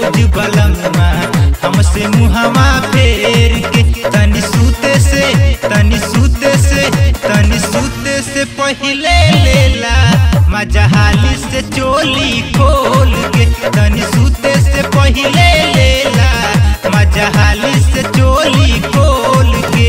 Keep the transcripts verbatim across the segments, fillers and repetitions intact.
रोज बलमा हमसे मुहवा फेर के तनी सूते से तनी सूते से तनी सूते से पहले लेला मजा हाली से चोली खोल के तनी सूते से पहले लेला मजा हाली से चोली खोल के।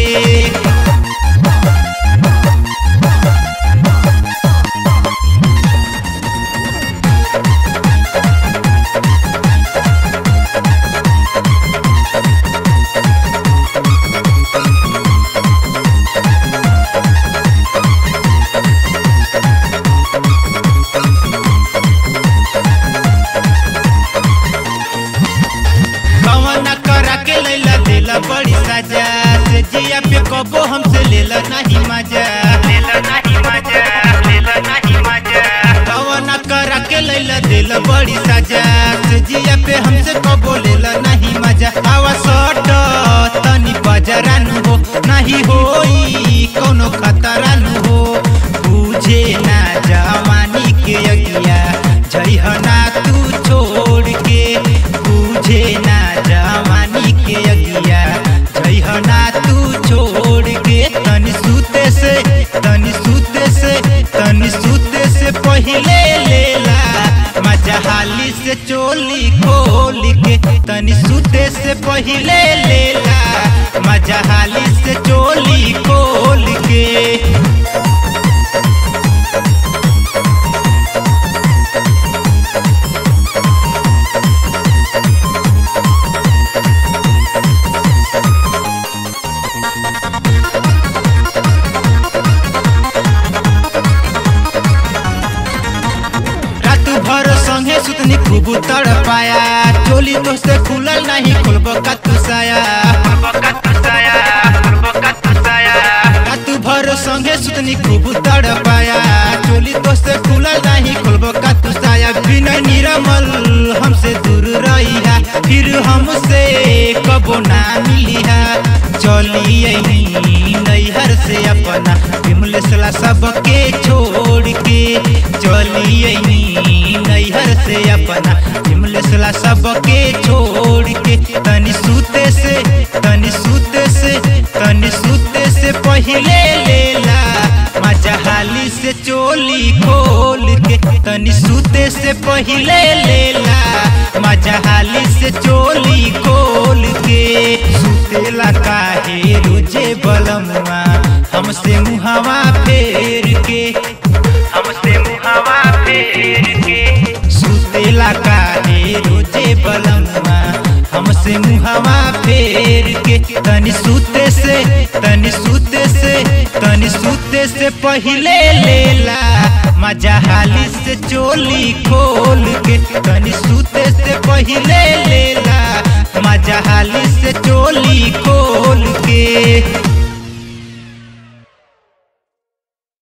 बड़ी सजा से जिया पे कबो हमसे लेला नहीं मजा लेला नहीं मजा लेला नहीं मजा कवना करा के लैला देला बड़ी सजा से जिया पे हमसे कबो लेला नहीं मजा आवा सट तनी बजरान हो नहीं होई कोनो खतरान हो बुझे ना जवानी के अगिया जइहना तू छोड़ के बुझे ना जवानी के अगिया जइहना तू छोड़ के तनी सूते से तनी सूते से तनी सूते से पहले लेला मजा हाली से चोली खोल के तनी सूते से पहले लेला मजा हाली से चोली खोल के। भर संगे सुतनी खूब तड़पाया चोली तो से खुलल नहीं खुलबो का तू साया रात भर संगे सुतनी खूब तड़पाया चोली तो से खुलल नहीं खुलबो का तू साया बिना निरमल हमसे दूर रही है फिर हमसे कबो ना मिली है चली नैहर से अपना विमलेसला सबके छोड़ के चली नैहर से अपना विमलेसला सबके छोड़ के तनी सूते से तनी सूते से तनी सूते से पहले लेला मजा हाली से चोली खोल के तनी सूते से पहले लेला मजा हाली से चोली खोल के। सुतेला काहे रोजे बलमा हमसे मुहवा फेर के हमसे मुहवा फेर के सुतेला काहे रोजे बलमा हमसे मुहवा फेर के तनी सूते से तनी सूते से तनी सूते से पहले लेला मजा हाली से चोली खोल के तनी सूते से पहले लेला मजा हाली से चोली खोल